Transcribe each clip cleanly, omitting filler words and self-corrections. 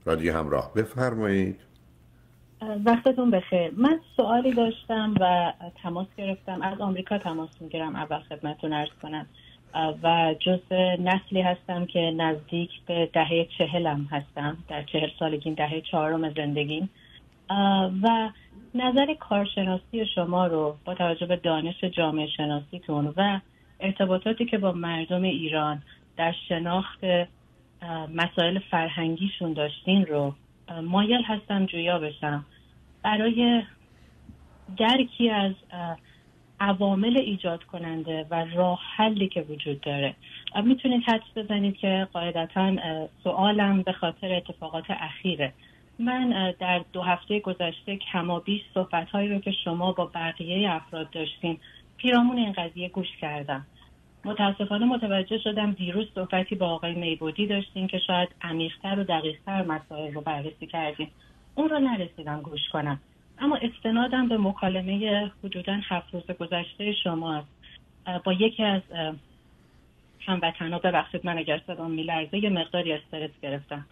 رادیو همراه، بفرمایید. وقتتون بخیر. من سوالی داشتم و تماس گرفتم، از آمریکا تماس میگیرم. اول خدمتتون عرض کنم و جزء نسلی هستم که نزدیک به دهه 40 هستم. در 40 سالگیم، دهه 4 زندگیم، و نظر کارشناسی شما رو با توجه به دانش جامعه شناسیتون و ارتباطاتی که با مردم ایران در شناخت مسائل فرهنگیشون داشتین رو مایل هستم جویا بشم برای درکی از عوامل ایجاد کننده و راه حلی که وجود داره. میتونید حدس بزنید که قاعدتاً سوالم به خاطر اتفاقات اخیره. من در 2 هفته گذشته کمابیش صحبت‌هایی رو که شما با بقیه افراد داشتین پیرامون این قضیه گوش کردم. متاسفانه متوجه شدم دیروز صحبتی با آقای میبودی داشتین که شاید عمیق‌تر و دقیق‌تر مسائل رو بررسی کردین. اون رو نرسیدم گوش کنم، اما استنادم به مکالمه حدوداً 7 روز گذشته شما با یکی از هموطنان، ببخشید من اگر صدام میلرزه، یه مقداری استرس گرفتم،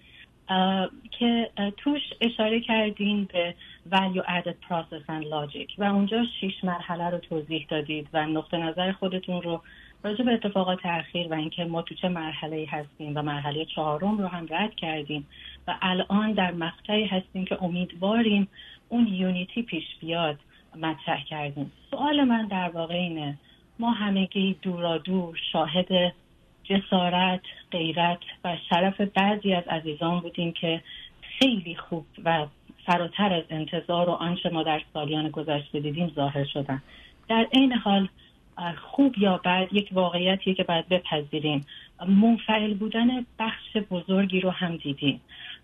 که توش اشاره کردین به value added process and logic و اونجا 6 مرحله رو توضیح دادید و نقطه نظر خودتون رو راجع به اتفاقات اخیر و اینکه ما تو چه مرحله‌ای هستیم و مرحله 4 رو هم رد کردیم و الان در مقطعی هستیم که امیدواریم اون یونیتی پیش بیاد مطرح کردیم. سوال من در واقع اینه: ما همگی دورادور شاهد جسارت، غیرت و شرف بعضی از عزیزان بودیم که خیلی خوب و فراتر از انتظار و آنچه ما در سالیان گذشته دیدیم ظاهر شدن. در این حال خوب یا بد یک واقعیتیه که باید بپذیریم. منفعل بودن بخش بزرگی رو هم دیدیم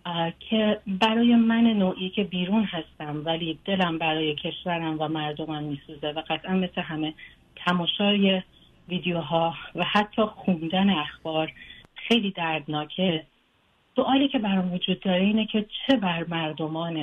که برای من نوعی که بیرون هستم ولی دلم برای کشورم و مردمم میسوزه و قطعا مثل همه تماشای ویدیوها و حتی خوندن اخبار خیلی دردناکه. سوالی که برام وجود داره اینه که چه بر مردمان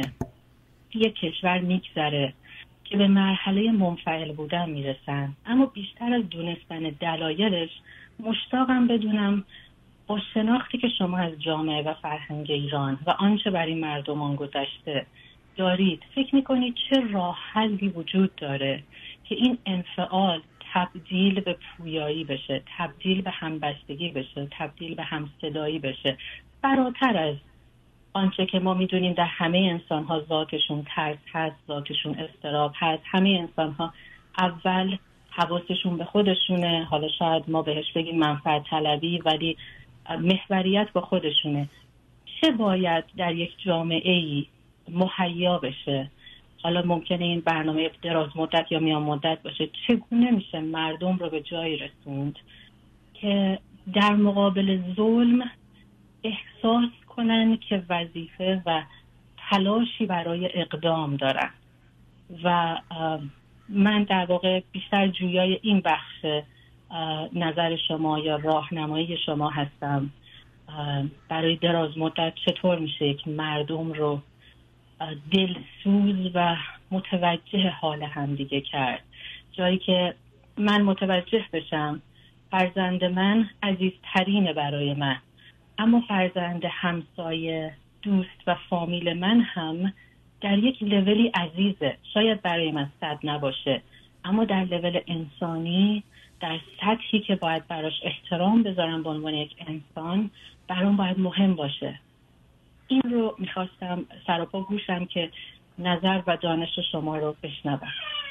یک کشور میگذره که به مرحله منفعل بودن میرسن، اما بیشتر از دونستن دلایلش مشتاقم بدونم با شناختی که شما از جامعه و فرهنگ ایران و آنچه بر این مردمان گذشته دارید، فکر میکنید چه راه حلی وجود داره که این انفعال تبدیل به پویایی بشه، تبدیل به همبستگی بشه، تبدیل به همصدایی بشه، فراتر از آنچه که ما میدونیم در همه انسان‌ها ذاتشون ترس هست، ذاتشون اضطراب هست. همه انسان‌ها اول حواسشون به خودشونه، حالا شاید ما بهش بگیم منفعت طلبی، ولی محوریت با خودشونه. چه باید در یک جامعه‌ای مهیا بشه؟ حالا ممکنه این برنامه دراز مدت یا میان مدت باشه. چگونه میشه مردم رو به جایی رسوند که در مقابل ظلم احساس کنن که وظیفه و تلاشی برای اقدام دارن؟ و من در واقع بیشتر جویای این بخش نظر شما یا راهنمایی شما هستم. برای دراز مدت چطور میشه یک مردم رو دلسوز و متوجه حال همدیگه کرد، جایی که من متوجه بشم فرزند من عزیزترینه برای من، اما فرزند همسایه، دوست و فامیل من هم در یک لولی عزیزه. شاید برای من 100 نباشه، اما در لول انسانی، در سطحی که باید براش احترام بذارم به عنوان یک انسان، برام باید مهم باشه. این رو میخواستم سراپا گوشم که نظر و دانش شما رو بشنوم.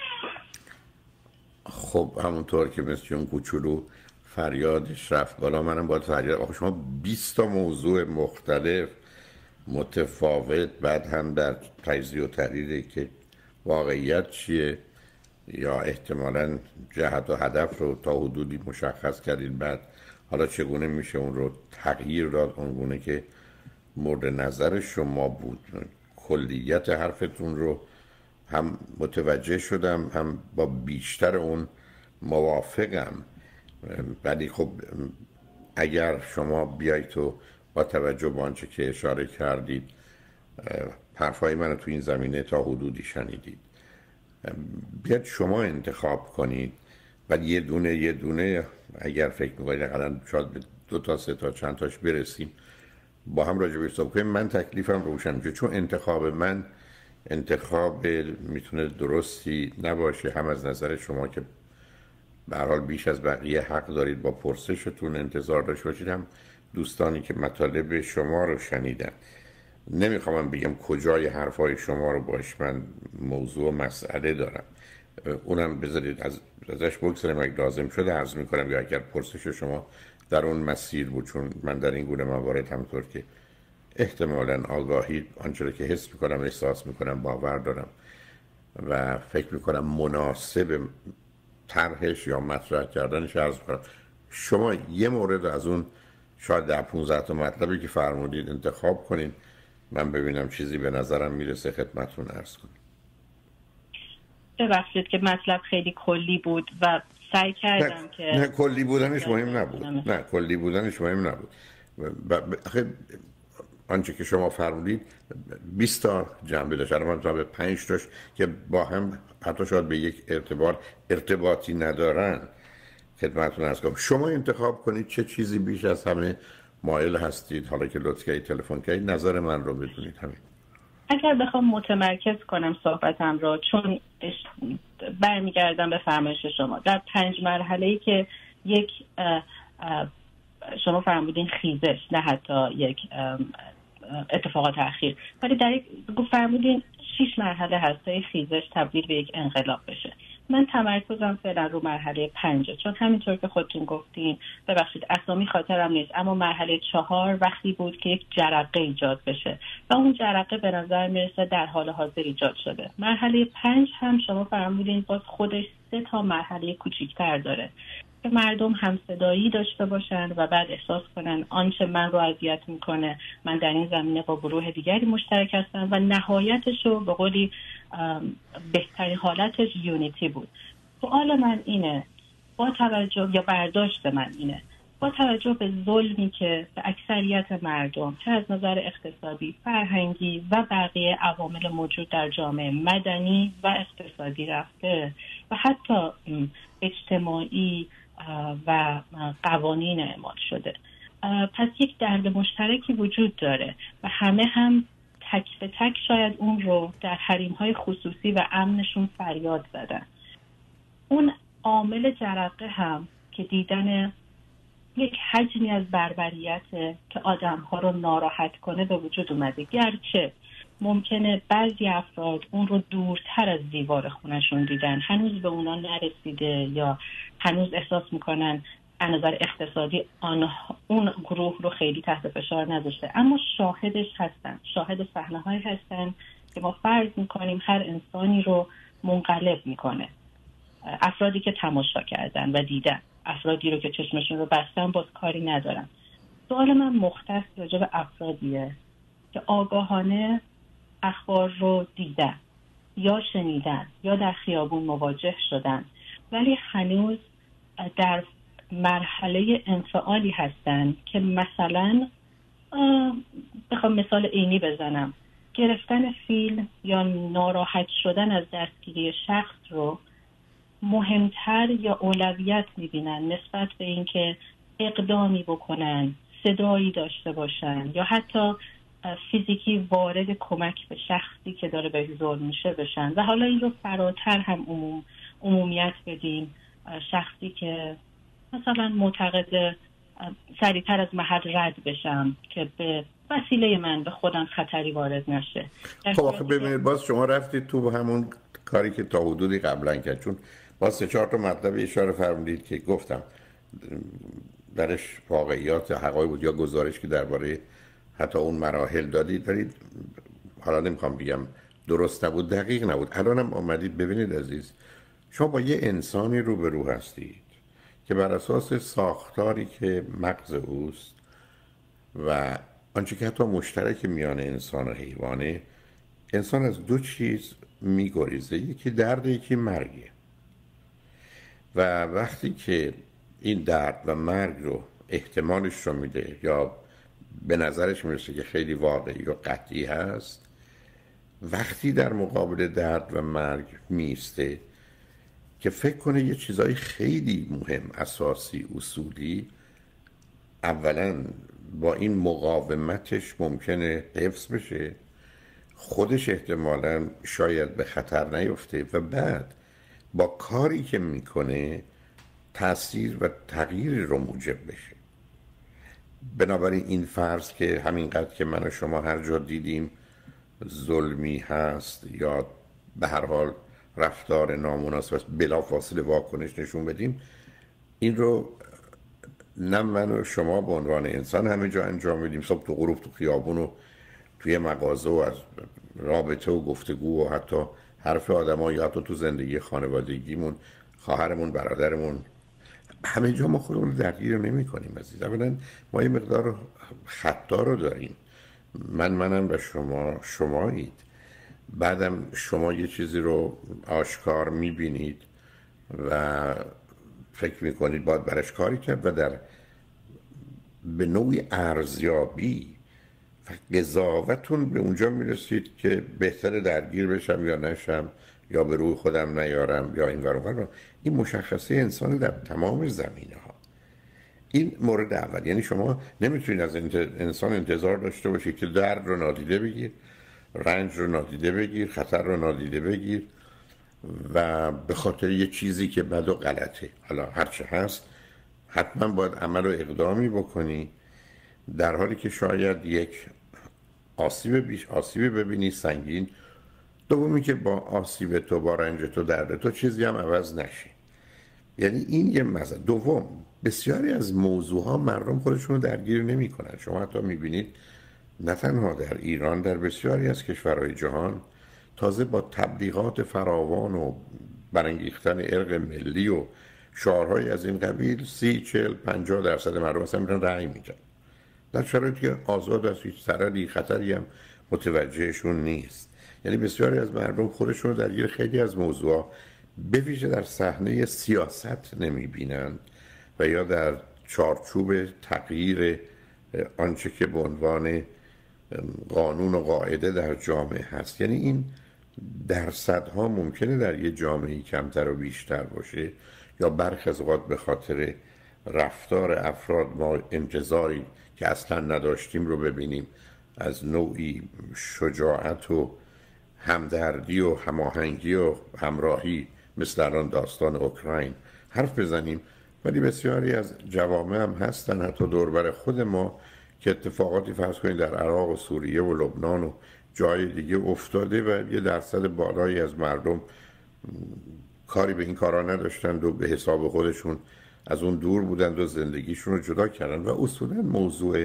خب همونطور که مثل اون کوچولو فریادش رفت بالا، منم باید فریاد. آخه شما 20 تا موضوع مختلف متفاوت، بعد هم در تجزیه و تحلیلی که واقعیت چیه یا احتمالاً جهت و هدف رو تا حدودی مشخص کردید، بعد حالا چگونه میشه اون رو تغییر داد اونگونه که مورد نظر شما بود. کلیت حرفتون رو هم متوجه شدم، هم با بیشتر اون موافقم. ولی خب اگر شما بیایید تو با توجه به آنچه که اشاره کردید، حرفای من رو تو این زمینه تا حدودی شنیدید، بیاد شما انتخاب کنید و یه دونه اگر فکر می‌کنید حداقل شاید به 2 تا 3 تا چند تاش برسیم، با هم راجع بهش صحبت کنیم. من تکلیفم روشن میشه، چون انتخاب من انتخاب میتونه درستی نباشه، هم از نظر شما که به هر حال بیش از بقیه حق دارید با پرسشتون انتظار داشته باشید، هم دوستانی که مطالب شما رو شنیدن. نمیخوام من بگم کجای حرفای شما رو باش من موضوع و مسئله دارم، اونم بذارید ازش بگذاریم، اگه لازم شده عرض میکنم، یا اگر پرسش شما در اون مسیر بود، چون من در این گونه موارد همطور که احتمالاً آگاهی آنچه که حس میکنم، احساس میکنم، باور دارم و فکر میکنم مناسب طرحش یا مطرح کردنش عرض کنم. شما یه مورد از اون شاید 10-15 تا مطلبی که فرمودید انتخاب کنین، من ببینم چیزی به نظرم میرسه خدمتتون عرض کنم. ببخشید که مطلب خیلی کلی بود و سعی کردم که نه کلی بودنش مهم نبود، نه کلی بودنش مهم نبود. آخه آنچه که شما فرمودید 20 تا جنبه داشت، الان من به 5 تاش که با هم حتی شاید به یک ارتباطی ندارن خدمتتون عرض کنم. شما انتخاب کنید چه چیزی بیش از همه مایل هستید، حالا که لطف کردید تلفن کردید نظر من رو بدونید. همین. اگر بخوام متمرکز کنم صحبتم رو، چون برمیگردم به فرمایش شما در 5 مرحله‌ای که یک شما فرمودین خیزش، نه حتی یک اتفاقات اخیر، ولی در یک فرمودین 6 مرحله هست تا خیزش تبدیل به یک انقلاب بشه. من تمرکزم فعلا رو مرحله 5، چون همینطور که خودتون گفتین، ببخشید اسامی خاطرم نیست، اما مرحله 4 وقتی بود که یک جرقه ایجاد بشه و اون جرقه به نظر میرسه در حال حاضر ایجاد شده. مرحله 5 هم شما فرمودین باز خودش 3 تا مرحله کوچیک‌تر داره که مردم همصدایی داشته باشن و بعد احساس کنن آنچه من رو اذیت میکنه من در این زمینه با گروه دیگری مشترک هستم و نهایتش رو به قولی بهترین حالتش یونیتی بود. سوال من اینه، با توجه یا برداشت من اینه، با توجه به ظلمی که به اکثریت مردم چه از نظر اقتصادی، فرهنگی و بقیه عوامل موجود در جامعه مدنی و اقتصادی رفته و حتی اجتماعی و قوانین اعمال شده، پس یک درد مشترکی وجود داره و همه هم تک به تک شاید اون رو در حریم‌های خصوصی و امنشون فریاد زدن. اون عامل جرقه هم که دیدن یک حجمی از بربریت که آدم‌ها رو ناراحت کنه به وجود اومده، گرچه ممکنه بعضی افراد اون رو دورتر از دیوار خونشون دیدن، هنوز به اونا نرسیده یا هنوز احساس میکنن از نظر اقتصادی اون گروه رو خیلی تحت فشار نذاشته، اما شاهدش هستن، شاهد صحنه‌هایی هستن که ما فرض میکنیم هر انسانی رو منقلب میکنه. افرادی که تماشا کردن و دیدن، افرادی رو که چشمشون رو بستن باز کاری ندارن. سوال من مختص راجع به افرادیه که آگاهانه اخبار رو دیدن یا شنیدن یا در خیابون مواجه شدن ولی هنوز در مرحله انفعالی هستن که مثلا بخوام مثال عینی بزنم، گرفتن فیلم یا ناراحت شدن از دستگیری شخص رو مهمتر یا اولویت میبینن نسبت به اینکه اقدامی بکنن، صدایی داشته باشن یا حتی فیزیکی وارد کمک به شخصی که داره به ظلم میشه بشن. و حالا این رو فراتر هم عمومیت بدیم، شخصی که مثلا معتقد سریعتر از محل رد بشم که به وسیله من به خودم خطری وارد نشه. خب آخه ببینید باز شما رفتید تو همون کاری که تا حدودی قبلا کرد، چون باز 3-4 تا مطلب اشاره فرمودید که گفتم درش واقعیات حقایق بود یا گزارش که درباره حتی اون مراحل دادید، حالا نمیخوام بگم درست نبود، دقیق نبود. الانم آمدید ببینید عزیز، شما با یه انسانی روبرو هستید که بر اساس ساختاری که مغز اوست و آنچه که حتی مشترک میان انسان و حیوانه، انسان از 2 چیز میگریزه، یکی درد، یکی مرگه. و وقتی که این درد و مرگ رو احتمالش رو میده یا به نظرش میرسه که خیلی واقعی و قطعی هست، وقتی در مقابل درد و مرگ میسته که فکر کنه یه چیزای خیلی مهم، اساسی، اصولی اولا با این مقاومتش ممکنه حفظ بشه، خودش احتمالاً شاید به خطر نیفته و بعد با کاری که میکنه تأثیر و تغییر رو موجب بشه. بنابراین این فرض که همینقدر که من و شما هر جا دیدیم ظلمی هست یا به هر حال رفتار نامناسب بلافاصله واکنش نشون بدیم، این رو نه من و شما به عنوان انسان همه جا انجام میدیم، صبح تو غروب تو خیابون و توی مغازه و از رابطه و گفتگو و حتی حرف آدم‌ها یا حتی تو زندگی خانوادگیمون، خواهرمون، برادرمون، همه جا ما خودمون رو درگیر نمی کنیم عزیز. اولا ما یه مقدار خطا رو داریم، منم و شما شمایید. بعدم شما یه چیزی رو آشکار میبینید و فکر میکنید باید برش کاری کرد و در به نوعی ارزیابی و قضاوتون به اونجا میرسید که بهتره درگیر بشم یا نشم یا به روی خودم نیارم یا این ور اون ور. این مشخصه انسان در تمام زمینه ها. این مورد اول. یعنی شما نمیتونید از انسان انتظار داشته باشید که درد رو نادیده بگیر، رنج رو نادیده بگیر، خطر رو نادیده بگیر و به خاطر یه چیزی که بد و غلطه، حالا هرچه هست، حتما باید عمل و اقدامی بکنی، در حالی که شاید یک آسیب ببینی سنگین، دومی که با آسیب تو، با رنج تو، درد تو چیزی هم عوض نشه. یعنی این یه مسئله. دوم، بسیاری از موضوعها مردم خودشون رو درگیر نمی کنن. شما حتی میبینید نه تنها در ایران، در بسیاری از کشورهای جهان تازه با تبلیغات فراوان و برانگیختن ارق ملی و شعارهای از این قبیل 30-40-50% مردم اصلا میرن رأی میدن، در شرایطی که آزاد از هیچ ضرری خطری هم متوجهشون نیست. یعنی بسیاری از مردم خودشون رو درگیر خیلی از موضوعا به ویژه در صحنه سیاست نمیبینند و یا در چارچوب تغییر آنچه که به عنوان قانون و قاعده در جامعه هست. یعنی این درصدها ممکنه در یه جامعه کمتر و بیشتر باشه یا برخی از اوقات به خاطر رفتار افراد ما انتظاری که اصلا نداشتیم رو ببینیم از نوعی شجاعت و همدردی و هماهنگی و همراهی، مثل الان داستان اوکراین حرف بزنیم. ولی بسیاری از جوامع هم هستن حتی دوربر خود ما که اتفاقاتی فرض کنید در عراق و سوریه و لبنان و جای دیگه افتاده و یه درصد بالایی از مردم کاری به این کارا نداشتند و به حساب خودشون از اون دور بودند و زندگیشون رو جدا کردن. و اصولا موضوع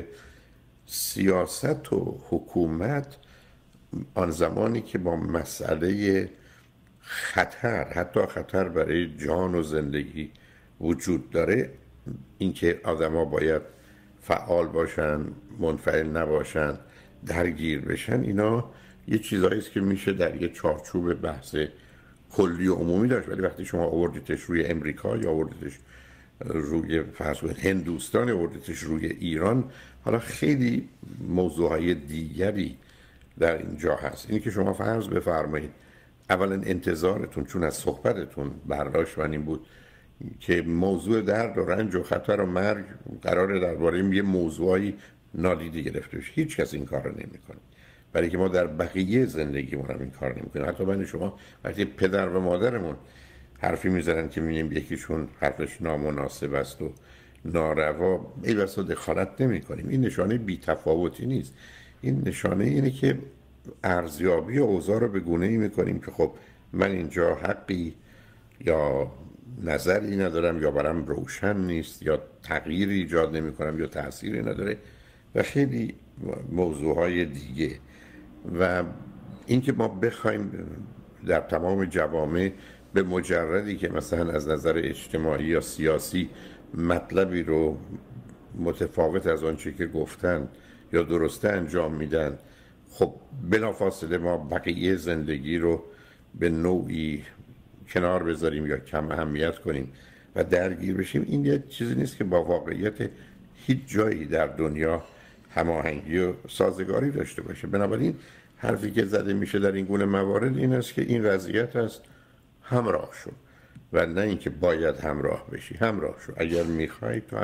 سیاست و حکومت آن زمانی که با مسئله خطر، حتی خطر برای جان و زندگی وجود داره، اینکه آدما باید فعال باشن، منفعل نباشن، درگیر بشن، اینا یه چیزایی است که میشه در یه چارچوب بحث کلی و عمومی داشت. ولی وقتی شما آوردیتش روی امریکا یا آوردیتش روی فرض کنید هندوستان، آوردیتش روی ایران، حالا خیلی موضوعهای دیگری در اینجا هست. اینی که شما فرض بفرمایید اولا انتظارتون، چون از صحبتتون برداشت من این بود که موضوع درد و رنج و خطر و مرگ قراره درباره یه موضوعی نادیده گرفته بشه، هیچ کس این کار رو نمیکنه. برای که ما در بقیه زندگیمون هم این کار نمیکنیم. حتی من شما وقتی پدر و مادرمون حرفی میزنن که میگیم یکیشون حرفش نامناسب است و ناروا، ای بسا دخالت نمیکنیم. این نشانه بی‌تفاوتی نیست، این نشانه اینه که ارزیابی اوضاع رو به گونه‌ای میکنیم که خب من اینجا حقی یا نظری ندارم یا برام روشن نیست یا تغییری ایجاد نمی کنم یا تأثیری نداره و خیلی موضوعهای دیگه. و اینکه ما بخوایم در تمام جوامع به مجردی که مثلا از نظر اجتماعی یا سیاسی مطلبی رو متفاوت از آنچه که گفتن یا درسته انجام میدن، خب بلافاصله ما بقیه زندگی رو به نوعی کنار بذاریم یا کم اهمیت کنیم و درگیر بشیم، این یه چیزی نیست که با واقعیت هیچ جایی در دنیا هماهنگی و سازگاری داشته باشه. بنابراین حرفی که زده میشه در این گونه موارد این است که این وضعیت است، همراه شو، و نه اینکه باید همراه بشی. همراه شو، اگر میخوای تو هم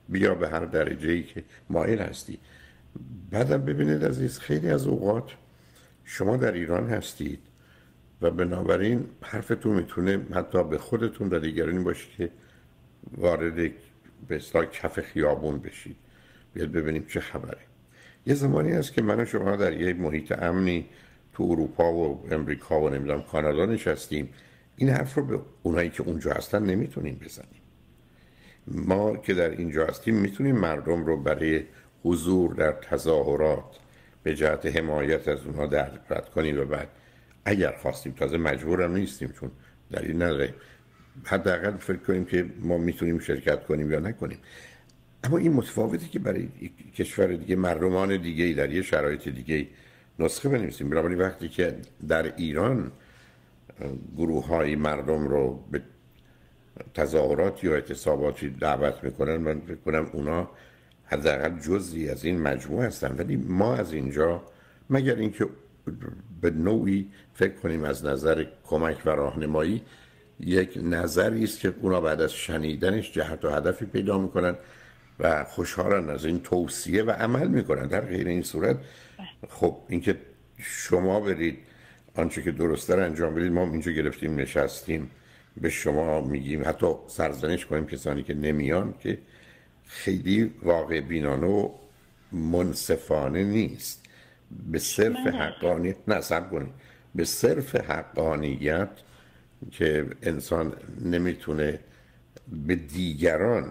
بیا به هر درجه‌ای که مایل هستی. بعدم ببینید عزیز، خیلی از اوقات شما در ایران هستید و بنابراین حرفتون میتونه حتی به خودتون و دیگرانی باشه که وارد به اصطلاح کف خیابون بشید، بیاد ببینیم چه خبره. یه زمانی هست که من و شما در یه محیط امنی تو اروپا و امریکا و نمیدونم کانادا نشستیم، این حرف رو به اونایی که اونجا هستن نمیتونیم بزنیم. ما که در اینجا هستیم میتونیم مردم رو برای حضور در تظاهرات به جهت حمایت از اونها دعوت کنیم و بعد اگر خواستیم، تازه مجبورم نیستیم چون دلیل نداره، حداقل فکر کنیم که ما میتونیم شرکت کنیم یا نکنیم. اما این متفاوتی که برای کشور دیگه، مردمان دیگه در یه شرایط دیگه نسخه بنویسیم. بنابراین وقتی که در ایران گروه های مردم رو به تظاهرات یا اعتصاباتی دعوت میکنن، من فکر کنم اونا حداقل جزئی از این مجموعه هستن، ولی ما از اینجا مگر اینکه به نوعی فکر کنیم از نظر کمک و راهنمایی یک نظری است که اونا بعد از شنیدنش جهت و هدفی پیدا میکنن و خوشحالن از این توصیه و عمل میکنن. در غیر این صورت خب اینکه شما برید آنچه که درسته رو انجام بدید، ما اینجا گرفتیم نشستیم به شما میگیم، حتی سرزنش کنیم کسانی که نمیان، که خیلی واقع بینانه و منصفانه نیست. به صرف حقانیت نصب کنید، به صرف حقانیت که انسان نمیتونه به دیگران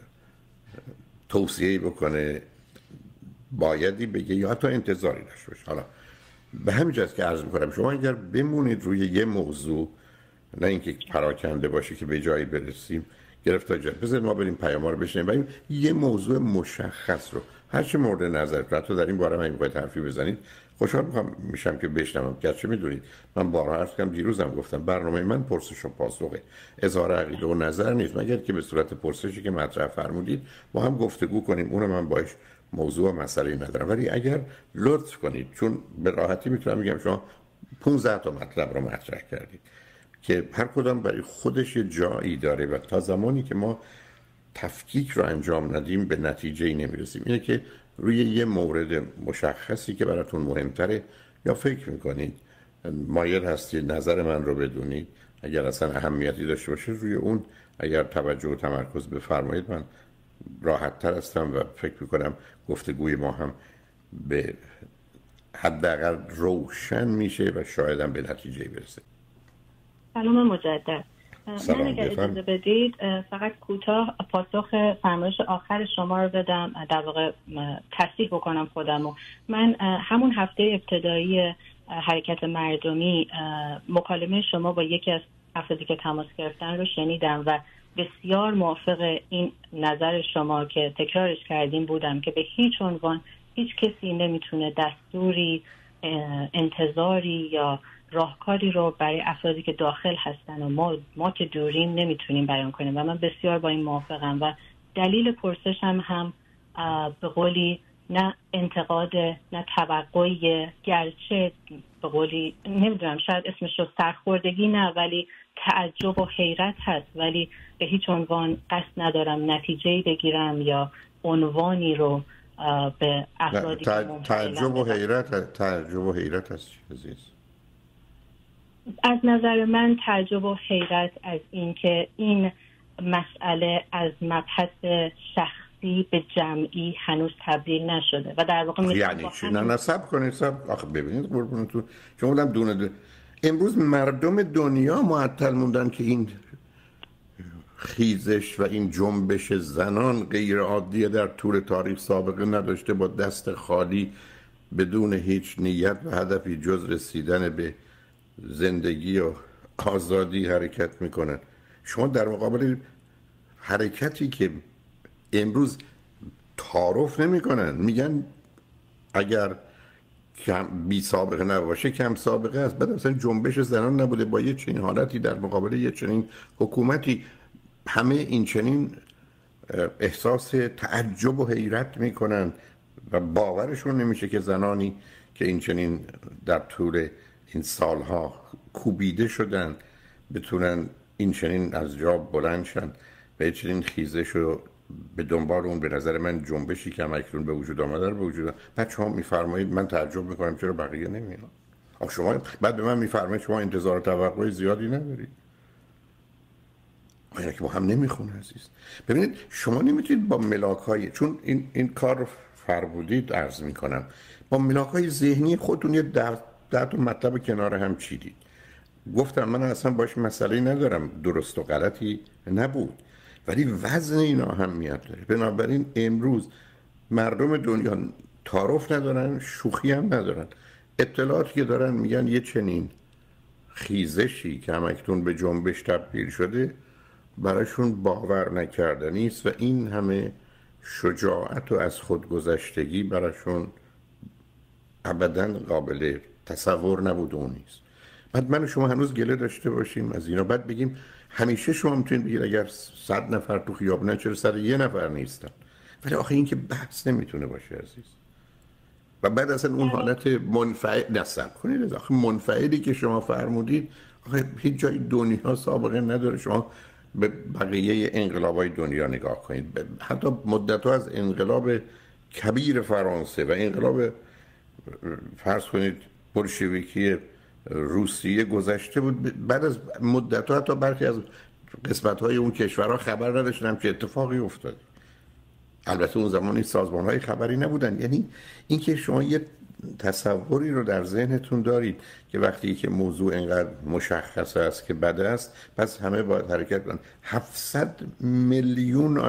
توصیه بکنه، بایدی بگه یا حتی انتظاری داشته باشه. حالا به همین جاست که عرض میکنم شما اگر بمونید روی یه موضوع، نه اینکه پراکنده باشه که به جایی برسیم گرفتار جا، بذارید ما بریم پیام‌ها رو بشنویم و یه موضوع مشخص رو هر چه مورد نظر حتی در این باره من میخواید حرفی بزنید، خوشحال میشم که بشنوم. گرچه میدونید من بارها عرض کردم، دیروزم گفتم برنامه من پرسش و پاسخه، اظهار عقیده و نظر نیست، مگر که به صورت پرسشی که مطرح فرمودید با هم گفتگو کنیم، اونم من باش موضوع و مسئله ندارم. ولی اگر لطف کنید، چون به راحتی میتونم بگم شما 15 تا مطلب رو مطرح کردید که هر کدام برای خودش جایی داره و تا زمانی که ما تفکیک رو انجام ندیم به نتیجه‌ای نمیرسیم. اینه که روی یه مورد مشخصی که براتون مهمتره یا فکر میکنید مایل هستید نظر من رو بدونید، اگر اصلا اهمیتی داشته باشه روی اون اگر توجه و تمرکز بفرمایید، من راحت تر هستم و فکر میکنم گفتگوی ما هم به حداقل روشن میشه و شاید هم به نتیجه برسه. سلام مجدد. من اگر اجازه بدید فقط کوتاه پاسخ فرمایش آخر شما رو بدم، در واقع تصحیح بکنم خودمو. من همون هفته ابتدایی حرکت مردمی مکالمه شما با یکی از افرادی که تماس گرفتن رو شنیدم و بسیار موافق این نظر شما که تکرارش کردیم بودم که به هیچ عنوان هیچ کسی نمیتونه دستوری، انتظاری یا راهکاری رو برای افرادی که داخل هستن و ما که دوریم نمیتونیم بیان کنیم و من بسیار با این موافقم. و دلیل پرسشم هم به قولی نه انتقاد نه توقعی، گرچه به قولی نمیدونم شاید اسمش رو سرخوردگی نه ولی تعجب و حیرت هست، ولی به هیچ عنوان قصد ندارم نتیجه‌ای بگیرم یا عنوانی رو به افرادی که تعجب و حیرت هست عزیز. از نظر من تعجب و حیرت از این که این مسئله از مبحث شخصی به جمعی هنوز تبدیل نشده و در واقع یعنی چی؟ نه صبر کنید، آخه ببینید قربونتون شما بودم دونه امروز مردم دنیا معطل موندن که این خیزش و این جنبش زنان غیر عادیه، در طول تاریخ سابقه نداشته، با دست خالی بدون هیچ نیت و هدفی جز رسیدن به زندگی و آزادی حرکت میکنن. شما در مقابل حرکتی که امروز تعارف نمیکنن، میگن اگر کم بی سابقه نباشه کم سابقه است. بعد مثلا جنبش زنان نبوده با یه چنین حالتی در مقابل یه چنین حکومتی، همه این چنین احساس تعجب و حیرت میکنن و باورشون نمیشه که زنانی که این چنین در طول این سالها کوبیده شدن بتونن این چنین از جا بلند شن و این چنین خیزش و به دنبال اون به نظر من جنبشی که همکنون به وجود آمده رو به وجود بچه‌ها میفرمایید، من تعجب میکنم چرا بقیه نمیان. آخه شما بعد به من میفرمایید شما انتظار و توقع زیادی ندارید. آیا که با هم نمیخونه عزیز. ببینید شما نمیتونید با ملاک‌های، چون این کار رو فرمودید عرض میکنم، با ملاک‌های ذهنی خودتون یه ده تا مطلب کنار هم چیدید. گفتم من اصلا باش مسئله ندارم، درست و غلطی نبود، ولی وزن این اهمیت داره. بنابراین امروز مردم دنیا تعارف ندارن، شوخی هم ندارن. اطلاعاتی که دارن میگن یه چنین خیزشی که همکنون به جنبش تبدیل شده براشون باور نکردنی است و این همه شجاعت و از خودگذشتگی براشون ابداً قابل تصور نبود و نیست. بعد من و شما هنوز گله داشته باشیم از اینا، بعد بگیم همیشه شما میتونید بگید اگر 100 نفر تو خیابونن چرا 101 نفر نیستن. ولی آخه این که بحث نمیتونه باشه عزیز. و بعد اصلا اون حالت منفعل نصب کنید، آخه منفعلی که شما فرمودید آخه هیچ جای دنیا سابقه نداره. شما به بقیه انقلاب‌های دنیا نگاه کنید، حتی مدت‌ها از انقلاب کبیر فرانسه و انقلاب فرض کنید بولشویکی روسیه گذشته بود، بعد از مدت‌ها حتی برخی از قسمت‌های اون کشورها خبر نداشتن که اتفاقی افتاد. البته اون زمان این سازمان‌های خبری نبودن. یعنی اینکه شما یه تصوری رو در ذهنتون دارید که وقتی که موضوع اینقدر مشخص است که بد است پس همه باید حرکت کنن. 700 میلیون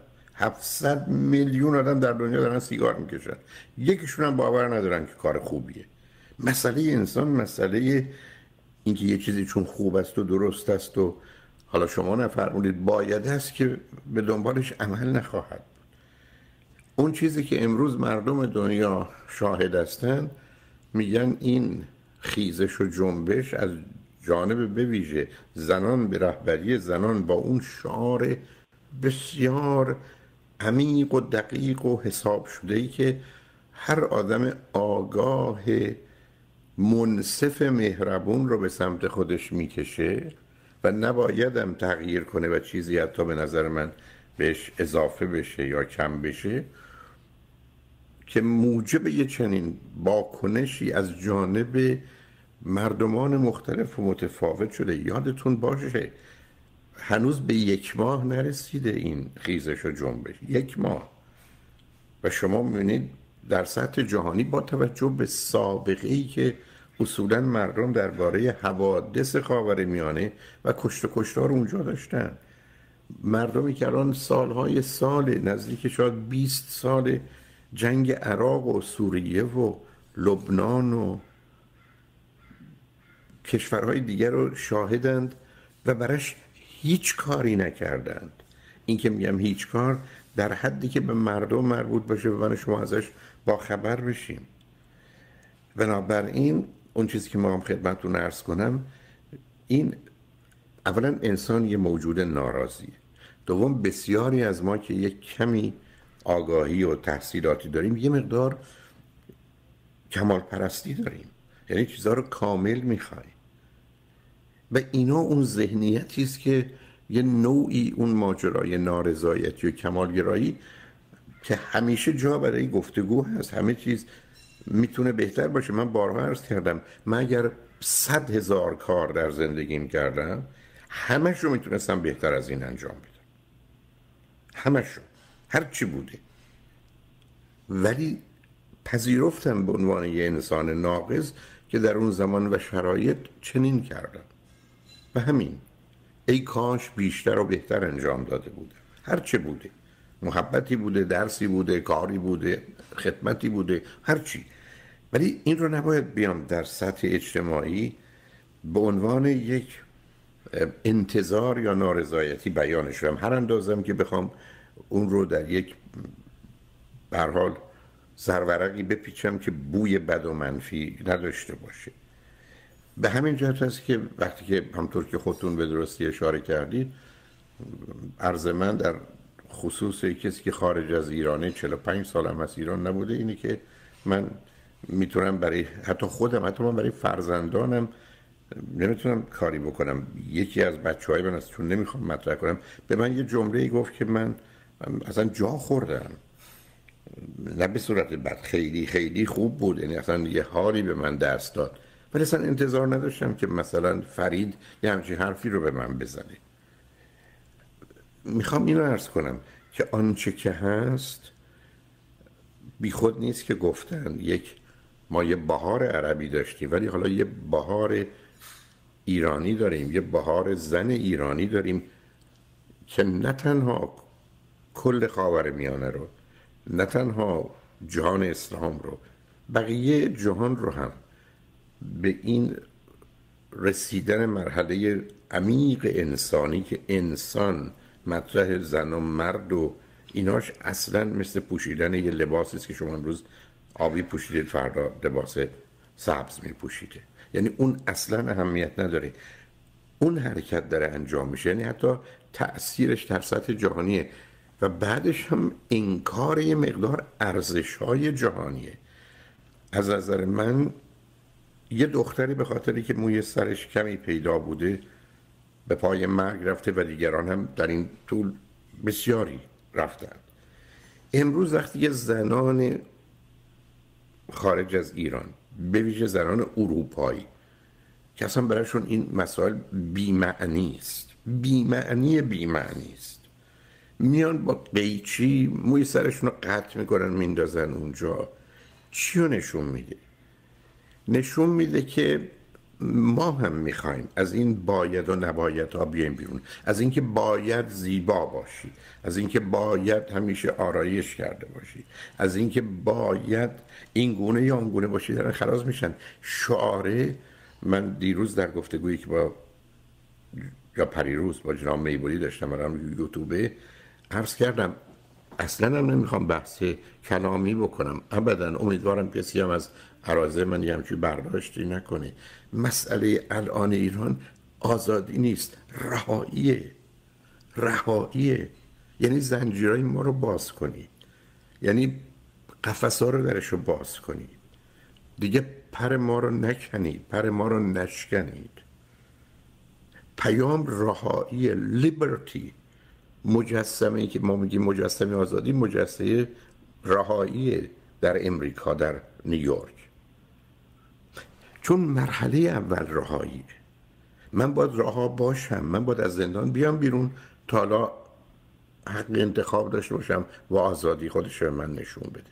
آدم در دنیا دارن سیگار میکشن، یکیشون هم باور ندارن که کار خوبیه. مسئله انسان مسئله اینکه یه چیزی چون خوب است و درست است و حالا شما نفرمودید باید است که به دنبالش عمل نخواهد. اون چیزی که امروز مردم دنیا شاهد هستند میگن این خیزش و جنبش از جانب بویژه زنان به رهبری زنان با اون شعار بسیار عمیق و دقیق و حساب شده‌ای که هر آدم آگاه منصف مهربون رو به سمت خودش میکشه و نبایدم تغییر کنه و چیزی حتی به نظر من بهش اضافه بشه یا کم بشه، که موجب یه چنین واکنشی از جانب مردمان مختلف و متفاوت شده. یادتون باشه هنوز به 1 ماه نرسیده این خیزش و جنبش، 1 ماه. و شما می‌بینید در سطح جهانی با توجه به سابقه‌ای که اصولاً مردم درباره حوادث خاورمیانه و کشتار اونجا داشتن، مردمی که الان سالهای سال نزدیک شاید 20 سال جنگ عراق و سوریه و لبنان و کشورهای دیگر رو شاهدند و براش هیچ کاری نکردند. این که میگم هیچ کار در حدی که به مردم مربوط باشه و من شما ازش با خبر بشیم. بنابراین اون چیزی که ما هم خدمتتون عرض کنم، این اولا انسان یه موجود ناراضیه، دوم بسیاری از ما که یک کمی آگاهی و تحصیلاتی داریم یه مقدار کمال پرستی داریم، یعنی چیزها رو کامل میخوایم و اینا اون ذهنیتی است که یه نوعی اون ماجرای نارضایتی و کمالگرایی که همیشه جا برای گفتگو هست. همه چیز میتونه بهتر باشه. من بارها عرض کردم من اگر 100,000 کار در زندگیم کردم همش رو میتونستم بهتر از این انجام بدم، همش رو، هر چی بوده، ولی پذیرفتم به عنوان یه انسان ناقص که در اون زمان و شرایط چنین کردم و همین. ای کاش بیشتر و بهتر انجام داده بودم، هر چه بوده، محبتی بوده، درسی بوده، کاری بوده، خدمتی بوده، هر چی. ولی این رو نباید بیام در سطح اجتماعی به عنوان یک انتظار یا نارضایتی بیانش کنم، هر اندازم که بخوام اون رو در یک به هر حال زرورقی بپیچم که بوی بد و منفی نداشته باشه. به همین جهت است که وقتی که همطور که خودتون به درستی اشاره کردید، عرض من در خصوص کسی که خارج از ایرانه 45 سالم از ایران نبوده اینه که من میتونم برای حتی خودم، حتی من برای فرزندانم نمیتونم کاری بکنم. یکی از بچه‌های من است، چون نمیخوام مطرح کنم، به من یه جمله‌ای گفت که من اصلا جا خوردم، نه به صورت بد، خیلی خیلی خوب بود، یعنی اصلا یه حالی به من دست داد، ولی اصلا انتظار نداشتم که مثلا فرید یه همچین حرفی رو به من بزنه. میخوام اینو عرض کنم که آنچه که هست بی خود نیست که گفتن ما یه بهار عربی داشتیم ولی حالا یه بهار ایرانی داریم، یه بهار زن ایرانی داریم که نه تنها کل خاورمیانه رو، نه تنها جهان اسلام رو، بقیه جهان رو هم به این رسیدن مرحله عمیق انسانی که انسان مطرح زن و مرد و ایناش اصلا مثل پوشیدن یه لباسی است که شما امروز آبی پوشیدید فردا لباس سبز می پوشیده، یعنی اون اصلا اهمیت نداره. اون حرکت داره انجام میشه، یعنی حتی تأثیرش در سطح جهانیه و بعدش هم انکار یه مقدار ارزش‌های جهانیه. از نظر من یه دختری به خاطری که موی سرش کمی پیدا بوده به پای مرگ رفته و دیگران هم در این طول بسیاری رفتند. امروز وقتی یه زنان خارج از ایران، به ویژه زنان اروپایی که اصلا برایشون این مسائل بی‌معنی است، بی‌معنی است، میان با قیچی موی سرشون رو قطع میکنن میندازن اونجا، چی رو نشون میده؟ نشون میده که ما هم میخوایم از این باید و نباید ها بیایم بیرون، از اینکه باید زیبا باشی، از اینکه باید همیشه آرایش کرده باشی، از اینکه باید این گونه یا اون گونه باشی، دارن خلاص میشن. شعاره، من دیروز در گفتگویی که یا پریروز با جناب میبوری داشتم برام یوتیوب عرض کردم، اصلا هم نمیخوام بحث کلامی بکنم ابدا، امیدوارم کسی هم از عراضه من یه همچین برداشتی نکنه. مسئله الان ایران آزادی نیست، رهاییه، یعنی زنجیرهای ما رو باز کنید، یعنی قفس‌ها رو درش رو باز کنید، دیگه پر ما رو نکنید، پر ما رو نشکنید. پیام رهایی، لیبرتی، مجسمه که ما میگیم مجسمه آزادی، مجسمه رهایی در امریکا، در نیویورک، چون مرحله اول رهایی. من باید رها باشم، من باید از زندان بیام بیرون تا حالا حق انتخاب داشته باشم و آزادی خودش رو من نشون بده.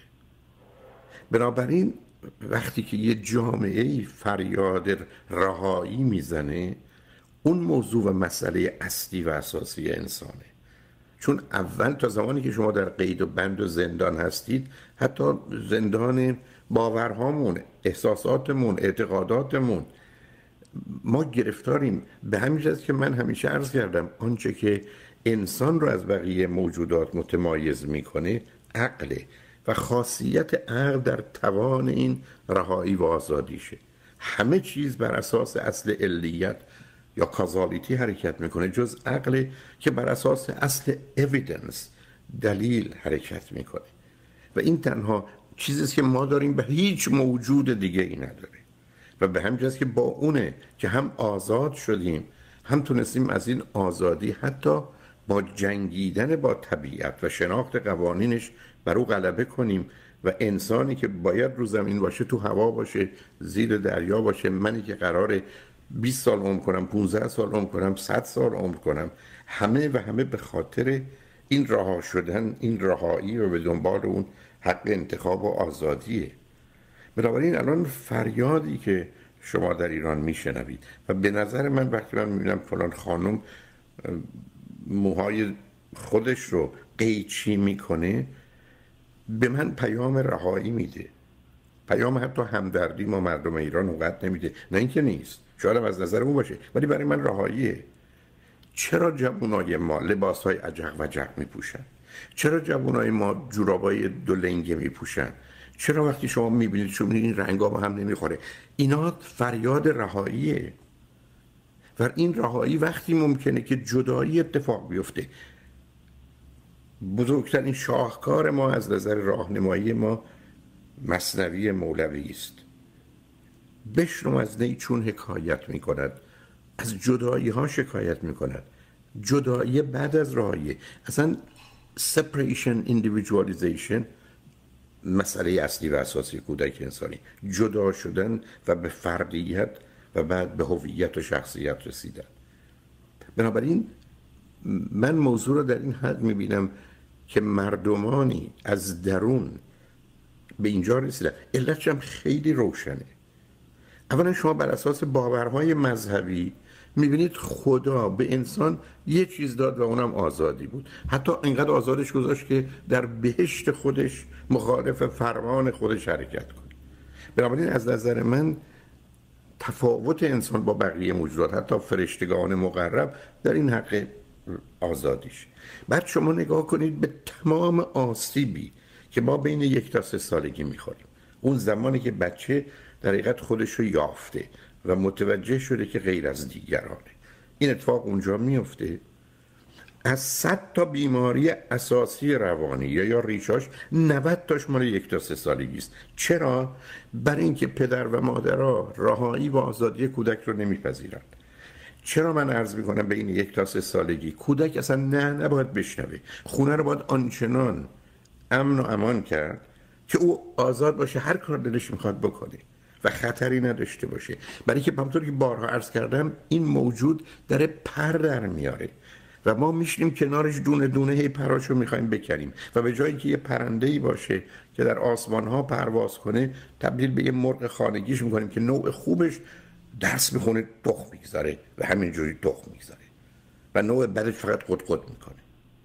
بنابراین وقتی که یه جامعه فریاد رهایی میزنه، اون موضوع و مسئله اصلی و اساسی انسانه. چون اول تا زمانی که شما در قید و بند و زندان هستید، حتی زندان باورهامون، احساساتمون، اعتقاداتمون، ما گرفتاریم. به همین جهت که من همیشه عرض کردم آنچه که انسان رو از بقیه موجودات متمایز میکنه عقله و خاصیت عقل در توان این رهایی و آزادیشه. همه چیز بر اساس اصل علیت یا کازالیتی حرکت میکنه جز عقل که بر اساس اصل اویدنس، دلیل حرکت میکنه و این تنها چیزیست که ما داریم، به هیچ موجود دیگه ای نداره و به همین جاست که با اونه که هم آزاد شدیم، هم تونستیم از این آزادی حتی با جنگیدن با طبیعت و شناخت قوانینش بر او غلبه کنیم و انسانی که باید رو زمین باشه تو هوا باشه، زیر دریا باشه، منی که قراره 20 سال عمر کنم، 15 سال عمر کنم، 100 سال عمر کنم، همه به خاطر این رها شدن، این رهایی و به دنبال اون حق انتخاب و آزادیه. بنابراین الان فریادی که شما در ایران میشنوید و به نظر من وقتی من میبینم فلان خانم موهای خودش رو قیچی میکنه، به من پیام رهایی میده، پیام حتی همدردی ما مردم ایران اونقدر نمیده، نه اینکه نیست، شاید از نظر اون باشه ولی برای من رهاییه. چرا جوانای ما لباسهای عجق و جق میپوشن؟ چرا جوانای ما جورابای دو لنگه میپوشن؟ چرا وقتی شما میبینید چون این رنگا با هم نمیخوره؟ اینا فریاد رهاییه و این رهایی وقتی ممکنه که جدایی اتفاق بیفته. بزرگترین شاهکار ما از نظر راهنمایی ما مثنوی مولوی است. بشنو از نی چون حکایت میکند، از جدایی ها شکایت میکند. جدایی بعد از رهایی. اصلا separation individualization مسئله اصلی و اساسی کودک انسانی، جدا شدن و به فردیت و بعد به هویت و شخصیت رسیدن. بنابراین من موضوع رو در این حد میبینم که مردمانی از درون به اینجا رسیدن. علتش هم خیلی روشنه. اولا شما بر اساس باورهای مذهبی میبینید خدا به انسان یه چیز داد و اونم آزادی بود. حتی اینقدر آزادش گذاشت که در بهشت خودش مخالف فرمان خودش حرکت کنه. بنابراین از نظر من تفاوت انسان با بقیه موجودات، حتی فرشتگان مقرب، در این حق آزادیش. بعد شما نگاه کنید به تمام آسیبی که ما بین 1 تا 3 سالگی میخوریم. اون زمانی که بچه در حقیقت خودش رو یافته و متوجه شده که غیر از دیگرانه. این اتفاق اونجا میفته. از 100 تا بیماری اساسی روانی یا ریشاش 90 تاش مال 1 تا 3 سالگی است. چرا؟ برای اینکه پدر و مادرها رهایی و آزادی کودک رو نمیپذیرند. چرا من عرض میکنم بین 1 تا 3 سالگی کودک اصلا نباید بشنوه. خونه رو باید آنچنان امن و امان کرد که او آزاد باشه، هر کار دلش میخواد بکنه و خطری نداشته باشه. برای که همونطور که بارها عرض کردم این موجود داره پر در میاره و ما میشیم کنارش دونه دونه هی پراشو میخوایم بکنیم و به جای اینکه یه پرنده‌ای باشه که در آسمان ها پرواز کنه تبدیل به یه مرغ خانگیش میکنیم که نوع خوبش درس میخونه، تخم میگذاره و همینجوری تخم میگذاره و نوع بدش فقط قد میکنه.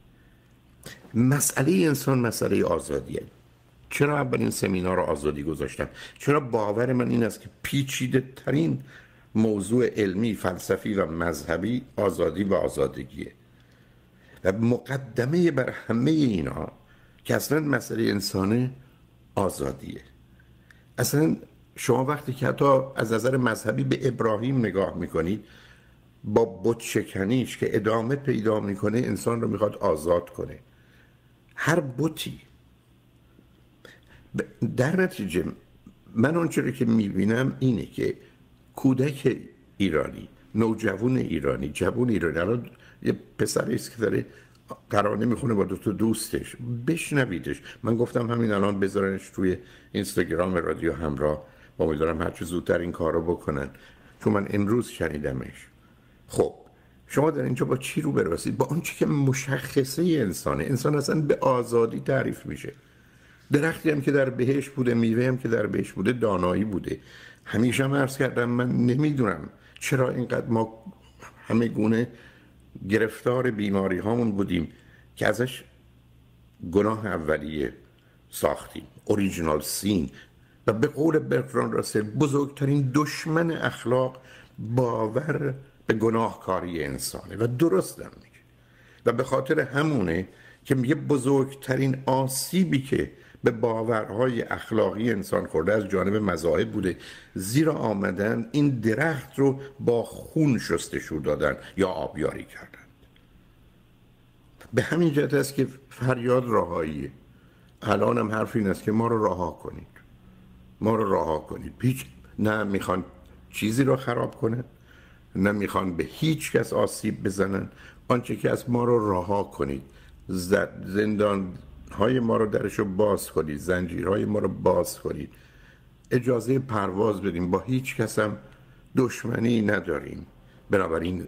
مسئله انسان مسئله آزادیه. چرا اولین سمینار آزادی گذاشتم؟ چرا باور من این است که پیچیده ترین موضوع علمی، فلسفی و مذهبی آزادی و آزادگیه و مقدمه بر همه اینا که اصلا مسئله انسانه آزادیه. اصلا شما وقتی که حتی از نظر مذهبی به ابراهیم نگاه میکنید با بت شکنیش که ادامه پیدا میکنه انسان رو میخواد آزاد کنه. هر بتی در نتیجه من اونچه که میبینم اینه که کودک ایرانی، نوجوان ایرانی، جوان ایرانی، الان یه پسری است که داره ترانه میخونه با 2 تا دوستش، بشنویدش. من گفتم همین الان بذارنش توی اینستاگرام رادیو همراه، امیدوارم هر چه زودتر این کارو بکنن چون من امروز شنیدمش. خب شما در اینجا با چی رو برسید؟ با اون چی که مشخصه انسانه. انسان اصلا به آزادی تعریف میشه. درختی هم که در بهشت بوده، میوه هم که در بهشت بوده، دانایی بوده. همیشه هم عرض کردم من نمیدونم چرا اینقدر ما همه گونه گرفتار بیماری هامون بودیم که ازش گناه اولیه ساختیم، اوریجینال سین. و به قول برتراند راسل بزرگترین دشمن اخلاق باور به گناهکاری انسانه و درست هم میگه. و به خاطر همونه که میگه بزرگترین آسیبی که به باورهای اخلاقی انسان خورده از جانب مذاهب بوده، زیرا آمدن این درخت رو با خون شستشو دادن یا آبیاری کردن. به همین جهت است که فریاد رهاییه. الان هم حرف این است که ما رو رها کنید، ما رو رها کنید. هیچ نه میخوان چیزی رو خراب کنن، نه میخوان به هیچ کس آسیب بزنن. آنچه که از ما رو رها کنید، زندان های ما رو درشو باز کنید، زنجیرهای ما رو باز کنید، اجازه پرواز بدیم. با هیچ کس هم دشمنی نداریم. بنابراین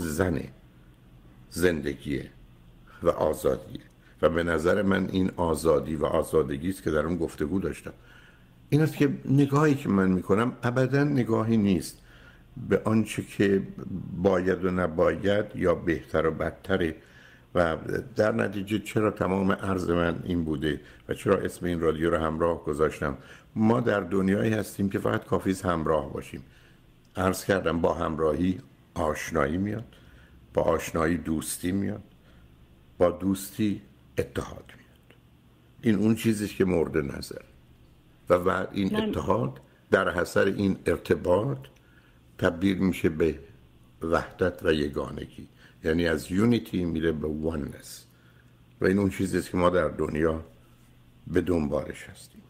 زندگیه و آزادیه و به نظر من این آزادی و آزادگی است که در اون گفتگو داشتم. این است که نگاهی که من میکنم ابدا نگاهی نیست به آنچه که باید و نباید یا بهتر و بدتره. و در نتیجه چرا تمام عرض من این بوده و چرا اسم این رادیو رو همراه گذاشتم، ما در دنیایی هستیم که فقط کافیست همراه باشیم. عرض کردم با همراهی آشنایی میاد، با آشنایی دوستی میاد، با دوستی اتحاد میاد. این اون چیزی که مورد نظر و بعد این اتحاد در اثر این ارتباط تبدیل میشه به وحدت و یگانگی، یعنی از یونیتی میره به وننس و این اون چیزیست که ما در دنیا به دنبالش هستیم.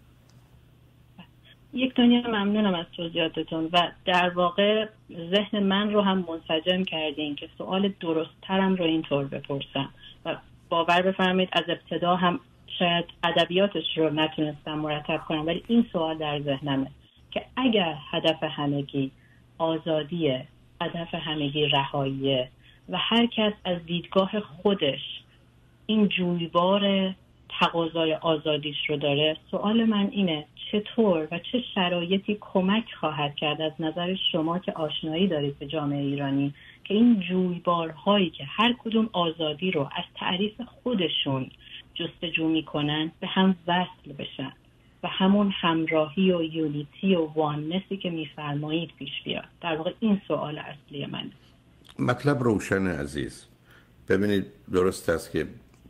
یک دنیا ممنونم از توضیحاتتون و در واقع ذهن من رو هم منسجم کردین که سوال درست ترم رو اینطور بپرسم و باور بفرمایید از ابتدا هم شاید ادبیاتش رو نتونستم مرتب کنم، ولی این سوال در ذهنمه که اگر هدف همگی آزادیه، هدف همگی رهاییه و هر کس از دیدگاه خودش این جویبار تقاضای آزادیش رو داره، سوال من اینه چطور و چه شرایطی کمک خواهد کرد از نظر شما که آشنایی دارید به جامعه ایرانی که این جویبارهایی که هر کدوم آزادی رو از تعریف خودشون جستجو میکنن به هم وصل بشن و همون همراهی و یونیتی و واننسی که میفرمایید پیش بیاد؟ در واقع این سوال اصلی منه. مطلب روشن عزیز. ببینید درست است که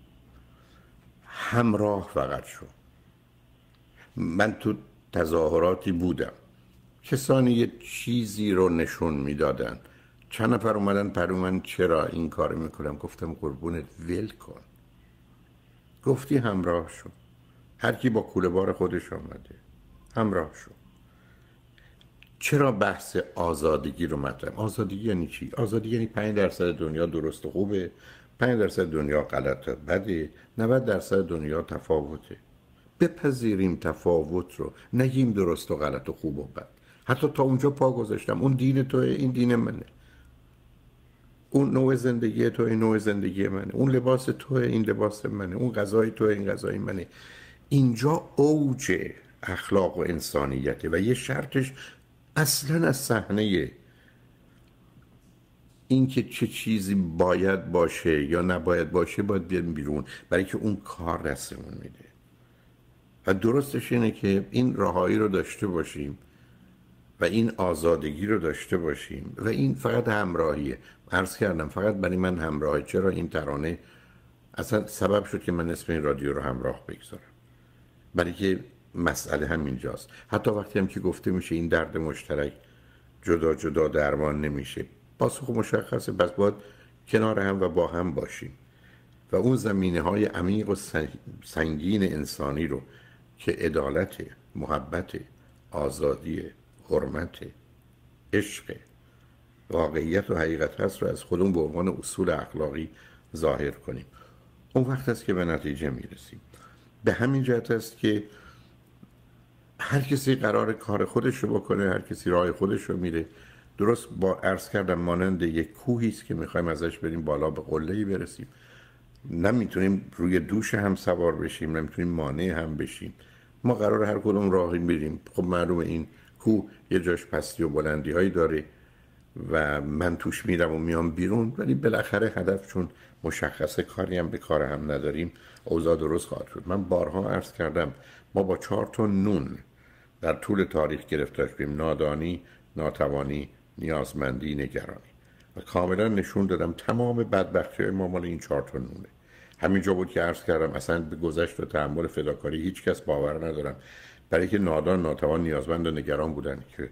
همراه فقط شو. من تو تظاهراتی بودم، کسانی یه چیزی رو نشون میدادن، چند نفر اومدن پرو من چرا این کار میکنم، گفتم قربونت ول کن، گفتی همراه شو، هر کی با کوله بار خودش آمده همراه شو. چرا بحث آزادگی رو مطرح؟ آزادگی یعنی چی؟ آزادی یعنی 5% دنیا درست و خوبه، 5% دنیا غلطه بده، 90% دنیا تفاوته. بپذیریم تفاوت رو، نگیم درست و غلط و خوب و بد. حتی تا اونجا پا گذاشتم، اون دین توه، این دین منه، اون نوع زندگی توه، این نوع زندگی منه، اون لباس توه، این لباس منه، اون غذای توه، این غذای منه. اینجا اوج اخلاق و انسانیته و یه شرطش اصلا از صحنه این که چه چیزی باید باشه یا نباید باشه باید بیاریم بیرون، برای که اون کار دستمون میده. و درستش اینه که این رهایی رو داشته باشیم و این آزادگی رو داشته باشیم و این فقط همراهیه. عرض کردم فقط برای من همراهی. چرا این ترانه اصلا سبب شد که من اسم این رادیو رو همراه بگذارم؟ برای که مسئله همینجاست. حتی وقتی هم که گفته میشه این درد مشترک جدا جدا درمان نمیشه، پاسخ مشخصه، پس باید کنار هم و با هم باشیم و اون زمینه های عمیق و سنگین انسانی رو که عدالت، محبت، آزادی، حرمت، عشق، واقعیت و حقیقت هست رو از خودمون به عنوان اصول اخلاقی ظاهر کنیم. اون وقت است که به نتیجه میرسیم. به همین جهت است که هر کسی قرار کار خودش رو بکنه، هر کسی راه خودش رو میره. درست با عرض کردم مانند یک کوهی است که میخوایم ازش بریم بالا به قله‌ای برسیم. نمیتونیم روی دوش هم سوار بشیم، نمیتونیم مانع هم بشیم. ما قرار هر کدوم راهی بریم. خب معلومه این کوه یه جاش پستی و بلندی هایی داره و من توش میرم و میام بیرون، ولی بالاخره هدف چون مشخصه، کاری هم به کار هم نداریم، اوضاع درست خواهد شد. من بارها عرض کردم ما با 4 تا نون در طول تاریخ گرفتار شدیم: نادانی، ناتوانی، نیازمندی، نگرانی. و کاملا نشون دادم تمام بدبختی ما مال این 4 تا نونه. همینجا بود که عرض کردم اصلا به گذشت و تحمل فداکاری هیچ کس باور ندارم، برای که نادان، ناتوان، نیازمند و نگران بودن که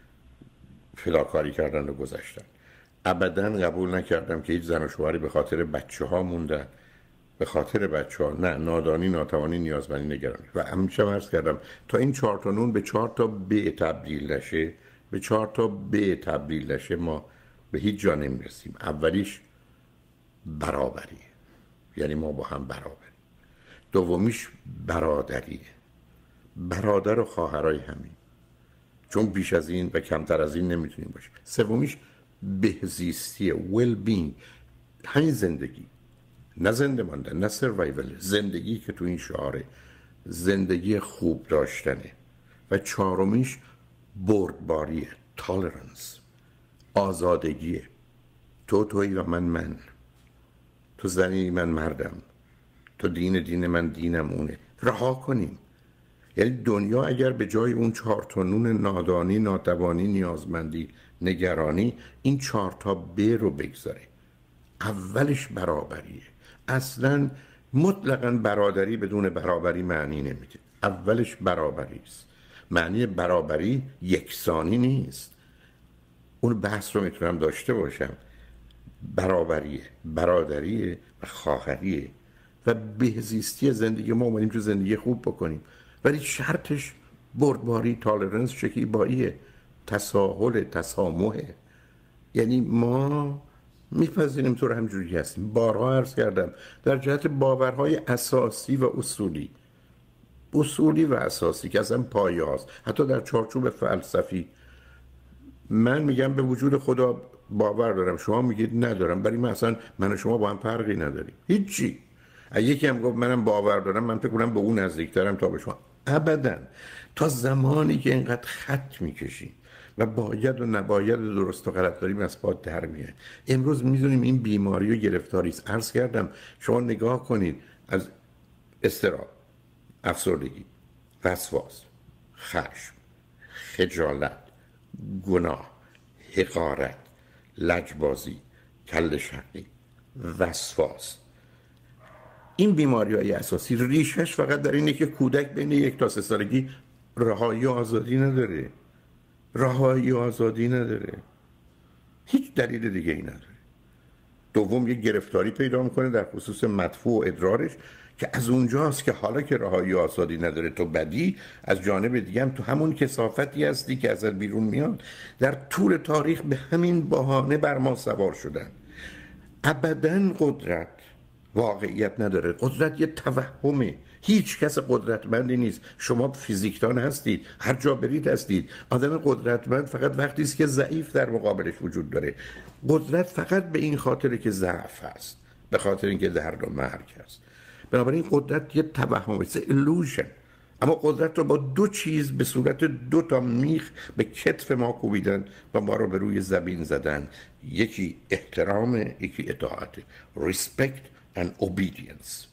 فداکاری کردن و گذشتن. ابدا قبول نکردم که هیچ زن و شوهری به خاطر بچه ها موندن، به خاطر بچه ها. نه، نادانی، ناتوانی، نیازمندی، نگرانی. و همیشه عرض کردم تا این 4 تا نون به 4 تا ب تبدیل نشه، به 4 تا ب تبدیل نشه، ما به هیچ جا نمیرسیم. اولیش برابریه، یعنی ما با هم برابریم. دومیش برادریه، برادر و خواهرای همین، چون بیش از این و کمتر از این نمیتونیم باشیم. سومیش بهزیستیه، ویل بینگ، همین زندگی، نه زنده ماندن، نه سروایول، زندگی که تو این شعاره زندگی خوب داشتنه. و چهارمیش بردباریه، تالرنس، آزادگیه. تو تویی و من، تو زنی من مردم، تو دین من دینم اونه. رها کنیم. یعنی دنیا اگر به جای اون 4 تا نون نادانی، ناتوانی، نیازمندی، نگرانی، این 4 تا ب رو بگذاره، اولش برابریه. اصلا مطلقاً برادری بدون برابری معنی نمیده. اولش برابری است. معنی برابری یکسانی نیست. اون بحث رو میتونم داشته باشم. برابریه، برادریه و خواهریه و بهزیستی زندگی. ما اومدیم تو زندگی خوب بکنیم، ولی شرطش بردباری، تالرنس، شکیباییه، تساهل، تسامحه. یعنی ما میپذیریم طور همجوری هستیم. بارها عرض کردم در جهت باورهای اساسی و اصولی و اساسی که اصلا پایه هاست، حتی در چارچوب فلسفی. من میگم به وجود خدا باور دارم، شما میگید ندارم، برای من و شما با هم فرقی نداریم، هیچی. یکی هم گفت منم باور دارم، من فکر کنم به اون نزدیکترم تا به شما. ابدا. تا زمانی که اینقدر خط میکشیم و باید و نباید و درست و غلط داریم از پا در میاد. امروز میدونیم این بیماری و گرفتاری است. عرض کردم شما نگاه کنید، از اضطراب، افسردگی، وسواس، خشم، خجالت، گناه، حقارت، لجبازی، کله شقی، وسواس، این بیماری‌های اساسی ریشش فقط در اینه که کودک بین 1 تا 3 سالگی رهایی و آزادی نداره. هیچ دلیل دیگه ای نداره. دوم، یک گرفتاری پیدا میکنه در خصوص مدفوع و ادرارش که از اونجاست که حالا که رهایی و آزادی نداره تو بدی، از جانب دیگه هم تو همون کثافتی هستی که ازت بیرون میاد. در طول تاریخ به همین بهانه بر ما سوار شدن. ابداً قدرت واقعیت نداره. قدرت یه توهمه. هیچ کس قدرتمندی نیست. شما فیزیکدان هستید، هر جا برید هستید. آدم قدرتمند فقط وقتی است که ضعیف در مقابلش وجود داره. قدرت فقط به این خاطره که ضعف هست، به خاطر اینکه درد و مرگ هست. بنابراین قدرت یه توهمه، illusion. اما قدرت رو با 2 چیز به صورت 2 تا میخ به کتف ما کوبیدن و ما رو به روی زمین زدن. یکی احترام، یکی اطاعت. Respect and obedience.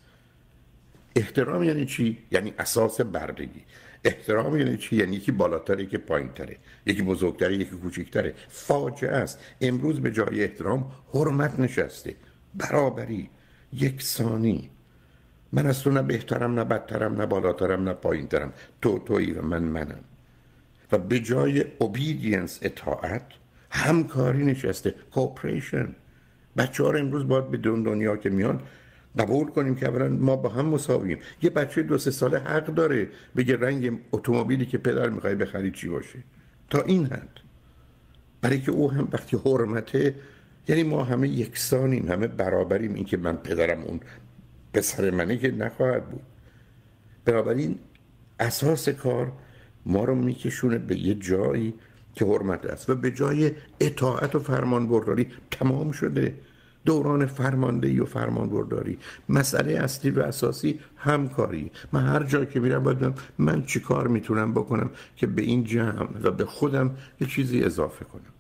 احترام یعنی چی؟ یعنی اساس بردگی. احترام یعنی چی؟ یعنی یکی بالاتره، یکی پایینتره، یکی بزرگتره، یکی کوچکتره. فاجعه است امروز به جای احترام حرمت نشسته، برابری، یکسانی. من از تو نه بهترم، نه بدترم، نه بالاترم، نه پایینترم. تویی و منم. و به جای obedience، اطاعت، همکاری نشسته، cooperation. بچه ها رو امروز باید به دنیا که میان قبول کنیم که اولا ما با هم مساویم. یه بچه 2-3 ساله حق داره بگه رنگ اتومبیلی که پدر میخوای بخری چی باشه، تا این حد. برای که او هم وقتی حرمته، یعنی ما همه یکسانیم، همه برابریم. این که من پدرم اون پسر منه که نخواهد بود. بنابراین اساس کار ما رو میکشونه به یه جایی که حرمت است و به جای اطاعت و فرمانبرداری تمام شده. دوران فرماندهی و فرمانبرداری. مسئله اصلی و اساسی همکاری. من هر جایی که میرم باید بگم من چی کار میتونم بکنم که به این جمع و به خودم یه چیزی اضافه کنم.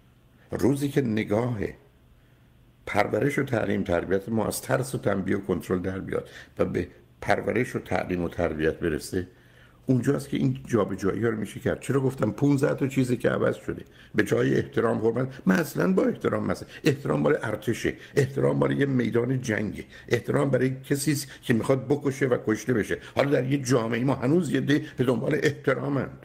روزی که نگاه پرورش و تعلیم تربیت ما از ترس و تنبیه و کنترل در بیاد و به پرورش و تعلیم و تربیت برسه، اونجاست که این جابجایی ها رو میشه کرد. چرا گفتم 15 تا چیزی که عوض شده. به جای احترام حرمت، من اصلا با احترام، مثلا احترام برای ارتشه، احترام برای یه میدان جنگه، احترام برای کسی که میخواد بکشه و کشته بشه. حالا در یه جامعه ما هنوز یه ده به دنبال احترامند.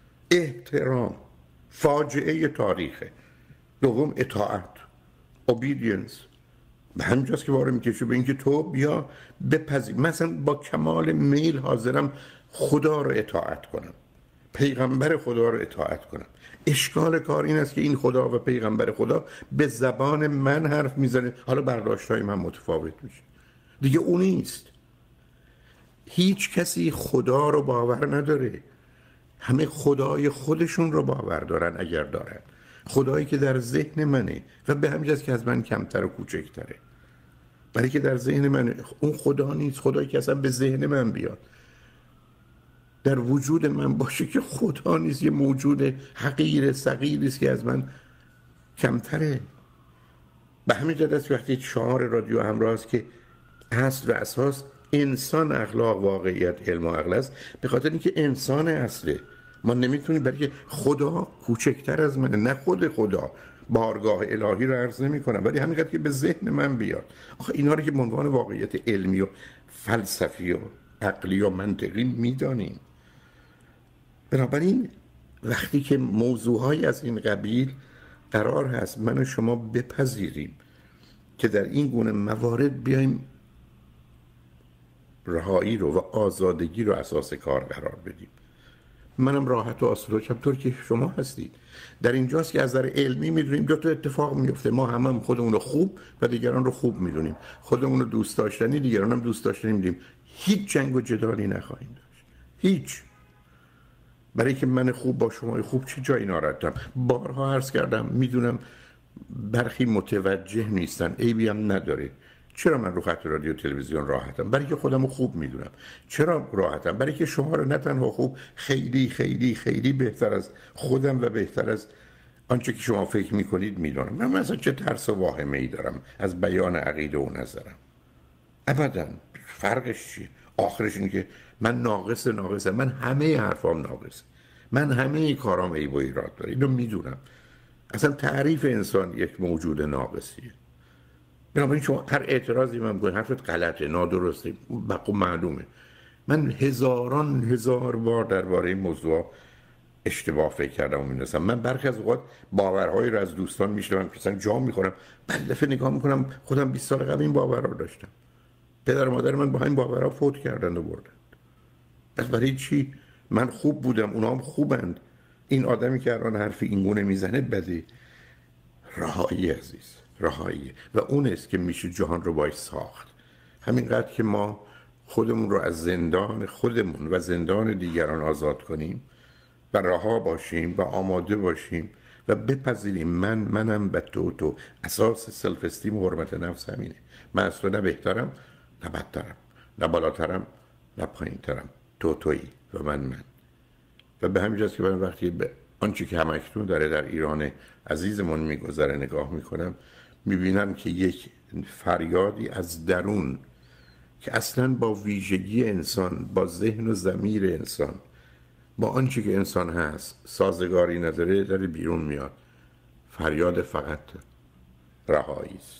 احترام فاجعه تاریخه. دوم، اطاعت، obedience. به همینجاست که وارد میکشه به اینکه تو بیا بپذیر. مثلا با کمال میل حاضرم خدا رو اطاعت کنم، پیغمبر خدا رو اطاعت کنم. اشکال کار این است که این خدا و پیغمبر خدا به زبان من حرف میزنه. حالا برداشت‌های من متفاوت میشه، دیگه اون نیست. هیچ کسی خدا رو باور نداره. همه خدای خودشون رو باور دارن، اگر دارن. خدایی که در ذهن منه و به همین جاست که از من کمتر و کوچکتره. برای که در ذهن من اون خدا نیست. خدایی که اصلا به ذهن من بیاد، در وجود من باشه، که خدا نیست. یه موجود حقیر صغیری است که از من کمتره. به همین جهت است وقتی شعار رادیو همراه است که اصل و اساس انسان، اخلاق، واقعیت، علم و عقل است، به خاطر اینکه انسان اصله. ما نمیتونیم، برای که خدا کوچکتر از منه. نه خود خدا، بارگاه الهی رو عرض نمی کنم، ولی همینقدر که به ذهن من بیاد. آخه اینا رو که به عنوان واقعیت علمی و فلسفی و عقلی و منطقی میدانیم. بنابراین وقتی که موضوعهای از این قبیل قرار هست من و شما بپذیریم که در این گونه موارد بیایم رهایی رو و آزادگی رو اساس کار قرار بدیم، منم راحت و آسوده طور که شما هستید. در اینجاست که از نظر علمی میدونیم دو تا اتفاق میفته، ما هم خودمون رو خوب و دیگران رو خوب میدونیم، خودمون رو دوست داشتنی، دیگران هم دوست داشتنی میدونیم. هیچ جنگ و جدالی نخواهیم داشت، هیچ. برای که من خوب با شما خوب چه جایی ناراحتم؟ بارها عرض کردم، میدونم برخی متوجه نیستن، عیبی هم نداره. چرا من رو خط رادیو تلویزیون راحتم؟ برای که خودم رو خوب میدونم. چرا راحتم؟ برای که شما رو نه تنها خوب، خیلی خیلی خیلی بهتر از خودم و بهتر از آنچه که شما فکر میکنید میدونم. من مثلا چه ترس و واهمه ای دارم از بیان عقیده و نظرم؟ ابدا. فرقش چیه؟ آخرش این که من ناقصه، من همه حرفام ناقصه، من همه کارام عیب و ایراد داره، اینو میدونم. اصلا تعریف انسان یک موجود ناقصیه. بنابراین شما هر اعتراضی من بگوید حرفت غلطه، نادرسته، خب معلومه. من هزار بار درباره این موضوع اشتباه فکر کردم و می‌دونستم. من برخی از اوقات باورهایی رو از دوستان میشنوم که مثلا جا میخورم، بعد دفعه نگاه میکنم خودم 20 سال قبل این باورها رو داشتم. پدر و مادر من با همین باورها فوت کردن و بردن. پس برای چی؟ من خوب بودم، اونا هم خوبند. این آدمی که الان حرف اینگونه میزنه بده. رهایی عزیز، رهایی. و اون است که میشه جهان رو باید ساخت. همینقدر که ما خودمون رو از زندان خودمون و زندان دیگران آزاد کنیم و رها باشیم و آماده باشیم و بپذیریم منم و تو. اساس سلف استیم و حرمت نفس همینه. من از تو نه بهترم نه بدترم، نه بالاترم نه پایینترم، تویی و من. و به همین جاست که من وقتی به آنچه که همکنون داره در ایران عزیزمون میگذره نگاه میکنم، میبینم که یک فریادی از درون که اصلا با ویژگی انسان، با ذهن و ضمیر انسان، با آنچه که انسان هست سازگاری نداره، داره بیرون میاد. فریاد فقط رهایی است.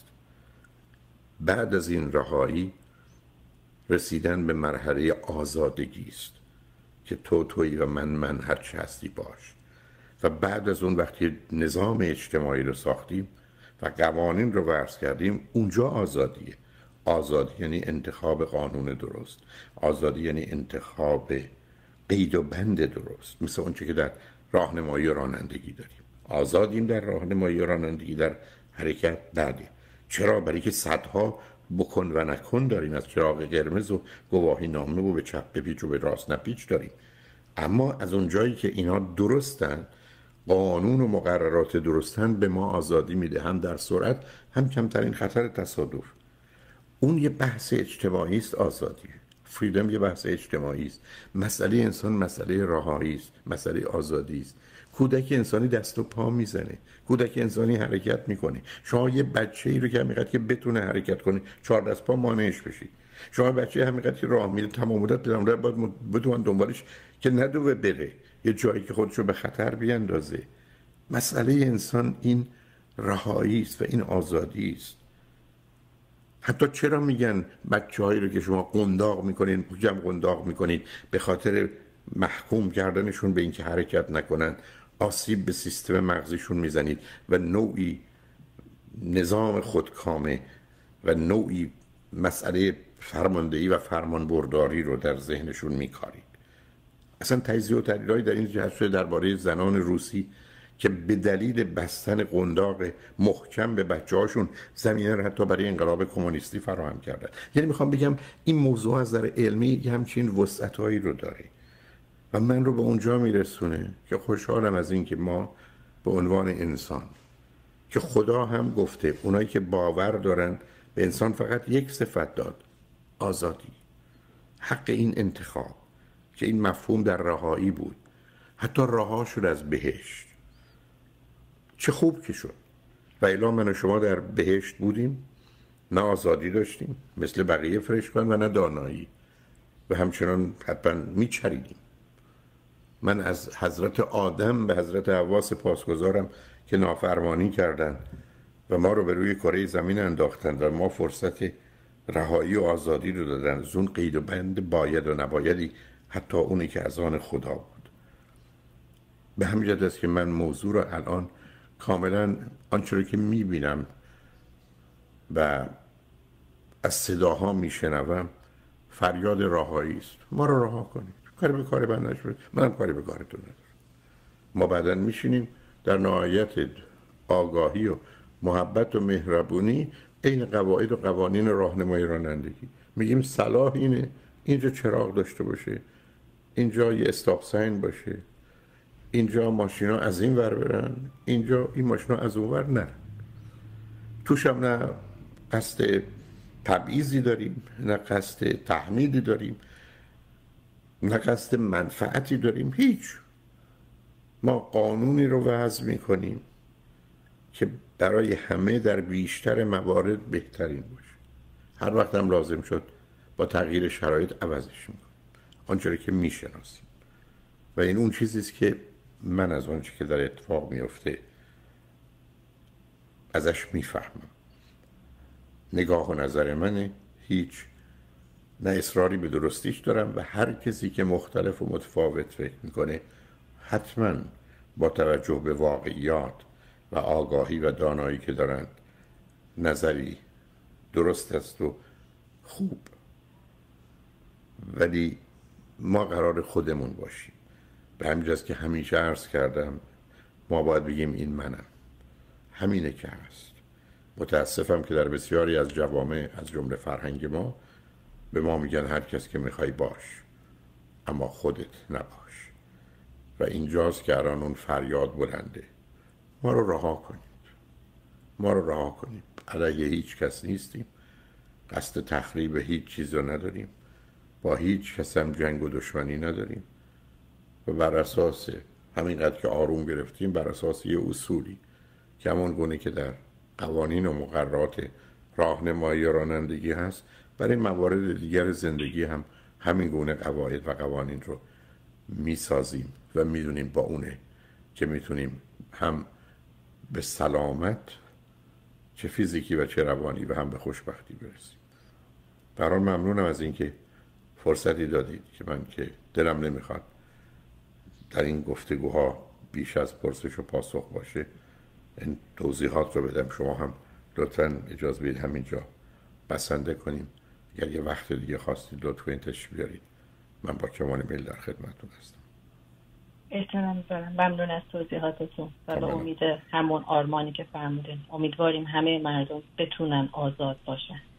بعد از این رهایی رسیدن به مرحله آزادگی است که تویی و من هر چه هستی باش. و بعد از اون وقتی نظام اجتماعی رو ساختیم و قوانین رو وضع کردیم، اونجا آزادیه. آزادی یعنی انتخاب قانون درست، آزادی یعنی انتخاب قید و بند درست، مثل اونچه که در راهنمایی و رانندگی داریم. آزادیم در راهنمایی و رانندگی، در حرکت بعدی. چرا؟ برای که صدها بکن و نکن داریم، از چراغ قرمز و گواهی نامه و به چپ بپیچ و به راست نپیچ داریم. اما از اون جایی که اینا درستن، قانون و مقررات درستن، به ما آزادی میده، هم در سرعت هم کمترین خطر تصادف. اون یه بحث اجتماعی است. آزادی، فریدم، یه بحث اجتماعی است. مسئله انسان مسئله رهایی است، مسئله آزادی است. کودک انسانی دست و پا میزنه، کودک انسانی حرکت میکنه. شما یه بچه‌ای رو که همینقدر که بتونه حرکت کنه 4 دست پا مانعش بشید. شما بچه همینقدر که راه میره تمام مدت بدون باید بدون دنبالش که ندوه بره یه جایی که خودشو به خطر بیندازه. مسئله انسان این رهایی است و این آزادی است. حتی چرا میگن بچه‌هایی رو که شما قنداق میکنین، جمع قنداق میکنین، به خاطر محکوم کردنشون به اینکه حرکت نکنن، آسیب به سیستم مغزیشون میزنید و نوعی نظام خودکامه و نوعی مسئله فرماندهی و فرمانبرداری رو در ذهنشون میکارید. اصلا تجزیه و تحلیل‌هایی در این جهت شده درباره زنان روسی که به دلیل بستن قنداق محکم به بچه‌هاشون زمینه رو حتی برای انقلاب کمونیستی فراهم کردن. یعنی میخوام بگم این موضوع از نظر علمی همچین وسعتایی رو داره و من رو به اونجا میرسونه که خوشحالم از این که ما به عنوان انسان، که خدا هم گفته اونایی که باور دارن به انسان فقط یک صفت داد، آزادی، حق این انتخاب، که این مفهوم در رهایی بود. حتی رها شد از بهشت. چه خوب که شد. و الا من و شما در بهشت بودیم، نه آزادی داشتیم مثل بقیه فرشتگان و نه دانایی و همچنان حتما میچریدیم. من از حضرت آدم به حضرت حوا سپاسگزارم که نافرمانی کردند و ما رو به روی کره زمین انداختند و ما فرصت رهایی و آزادی رو دادن از اون قید و بند باید و نبایدی، حتی اونی که از آن خدا بود. به همین جهت است که من موضوع رو الان کاملا آنچه رو که میبینم و از صداها میشنوم فریاد رهایی است. ما رو رها کنید. کاری به کار من نشد، منم کاری به کارتون ندارم. ما بعداً میشینیم در نهایت آگاهی و محبت و مهربونی این قواعد و قوانین راهنمایی رانندگی میگیم صلاح اینه اینجا چراغ داشته باشه، اینجا یه استاپ ساین باشه، اینجا ماشینا از این ور برن، اینجا این ماشینا از اون ور نرن. توش هم نه قصد تبعیضی داریم، نه قصد تحمیلی داریم، نه قصد منفعتی داریم، هیچ. ما قانونی رو وضع میکنیم که برای همه در بیشتر موارد بهترین باشه. هر وقت هم لازم شد با تغییر شرایط عوضش میکنیم آنچه که میشناسیم. و این اون چیزیست که من از آنچه که در اتفاق میفته ازش میفهمم. نگاه و نظر منه، هیچ نه اصراری به درستیش دارم و هر کسی که مختلف و متفاوت فکر میکنه حتما با توجه به واقعیات و آگاهی و دانایی که دارند نظری درست است و خوب. ولی ما قرار خودمون باشیم. به همین جاست که همیشه عرض کردم ما باید بگیم این منم، همینه که هست. متاسفم که در بسیاری از جوامع از جمله فرهنگ ما به ما میگن هر کس که میخوای باش اما خودت نباش. و اینجاست که الان اون فریاد بلنده ما رو رها کنید، ما رو رها کنید. علیه هیچ کس نیستیم، قصد تخریب هیچ چیز رو نداریم، با هیچ کس هم جنگ و دشمنی نداریم و بر اساس همینقدر که آروم گرفتیم بر اساس یه اصولی که همون گونه که در قوانین و مقررات راهنمایی و رانندگی هست برای موارد دیگر زندگی هم همین گونه قواعد و قوانین رو میسازیم و میدونیم با اونه که میتونیم هم به سلامت چه فیزیکی و چه روانی و هم به خوشبختی برسیم. برای ممنونم از اینکه فرصتی دادید که من که دلم نمیخواد در این گفتگوها بیش از پرسش و پاسخ باشه این توضیحات رو بدم. شما هم لطفاً اجازه بدید همینجا بسنده کنیم. اگر یه وقت دیگه خواستید لطفاً تشریف بیارید، من با کمال میل در خدمتتون هستم. احترام می‌ذارم. ممنون از توضیحاتتون و به امید همون آرمانی که فرمودین امیدواریم همه مردم بتونن آزاد باشن.